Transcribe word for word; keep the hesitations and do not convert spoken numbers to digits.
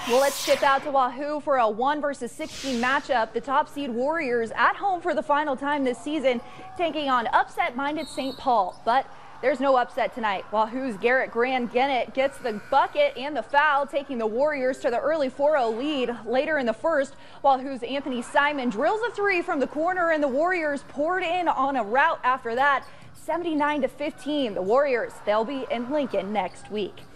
Well, let's skip out to Wahoo for a one versus sixteen matchup. The top seed Warriors at home for the final time this season, taking on upset-minded Saint Paul. But there's no upset tonight. Wahoo's Garrett Grand-Gennett gets the bucket and the foul, taking the Warriors to the early four oh lead. Later in the first, Wahoo's Anthony Simon drills a three from the corner, and the Warriors poured in on a rout after that. seventy-nine to fifteen, the Warriors, they'll be in Lincoln next week.